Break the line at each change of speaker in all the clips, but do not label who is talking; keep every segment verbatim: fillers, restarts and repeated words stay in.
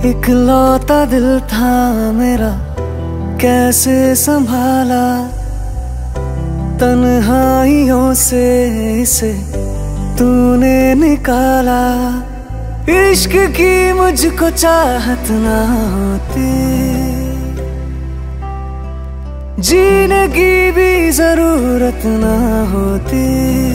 इकलौता दिल था मेरा, कैसे संभाला तन्हाइयों से इसे तूने निकाला। इश्क की मुझको चाहत ना होती, जीने की भी जरूरत ना होती।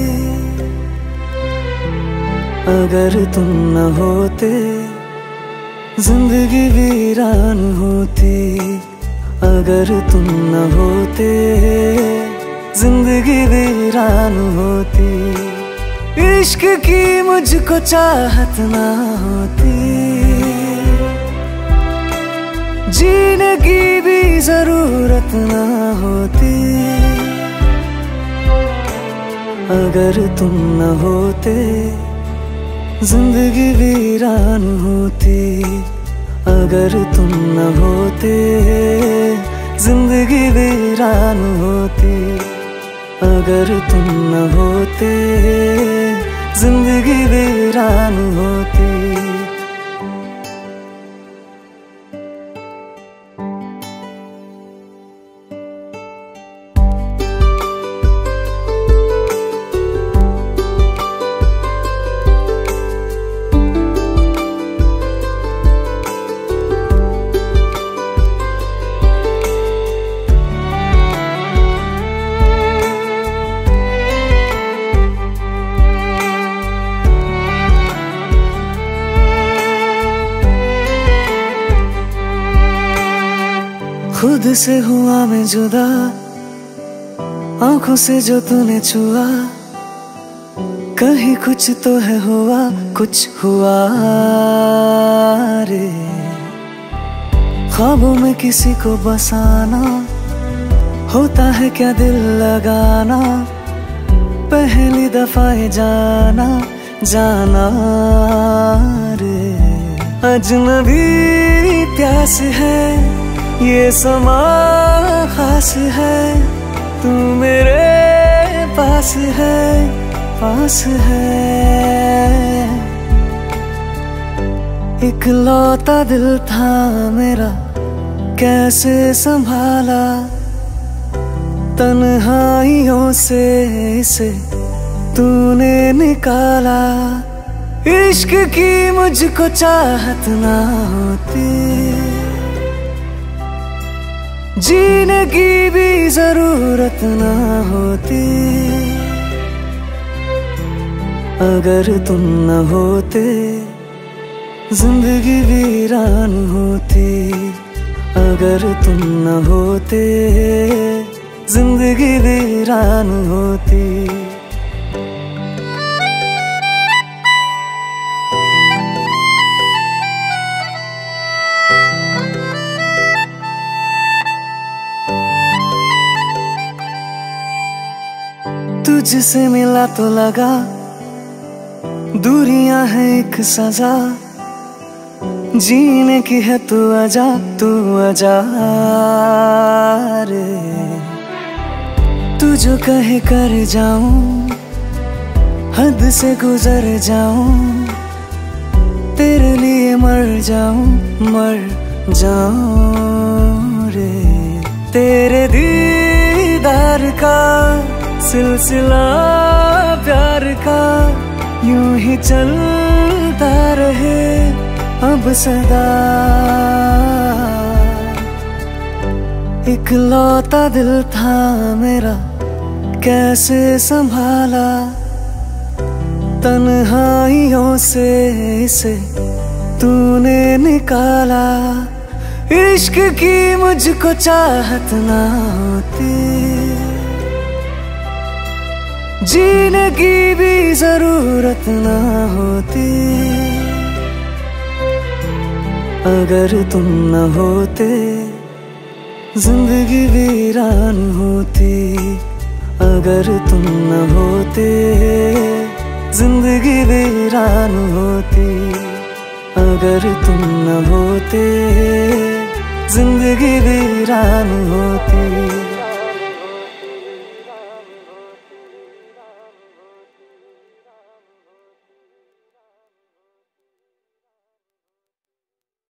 अगर तुम न होते जिंदगी वीरान होती। अगर तुम न होते जिंदगी वीरान होती। इश्क की मुझको चाहत ना होती, जीने की भी जरूरत ना होती। अगर तुम न होते जिंदगी वीरान होती। अगर तुम न होते जिंदगी वीरान होती। अगर तुम न होते जिंदगी वीरान होती। खुद से हुआ मैं जुदा, आंखों से जो तूने छुआ। कहीं कुछ तो है हुआ, कुछ हुआ रे। ख्वाबों में किसी को बसाना, होता है क्या दिल लगाना। पहली दफा है जाना जाना रे। अजनबी प्यास है, ये समा खास है। तू मेरे पास है, पास है। इकलौता दिल था मेरा, कैसे संभाला तन्हाइयों से इसे तूने निकाला। इश्क की मुझको चाहत ना होती, जीने की भी जरूरत ना होती। अगर तुम न होते जिंदगी वीरान होती। अगर तुम न होते जिंदगी वीरान होती। तुझसे मिला तो लगा दूरियां है एक सजा। जीने की है तू आजा, तू आजा रे। तू जो कहे कर जाऊं, हद से गुजर जाऊं। तेरे लिए मर जाऊं, मर जाऊं रे। तेरे दीदार का सिलसिला प्यार का यूं ही चलता रहे अब सदा। इकलौता दिल था मेरा, कैसे संभाला तन्हाइयों से इसे तूने निकाला। इश्क की मुझको चाहत ना होती, जीने की भी जरूरत ना होती। अगर तुम न होते जिंदगी वीरान होती। अगर तुम न होते जिंदगी वीरान होती। अगर तुम न होते जिंदगी वीरान होती।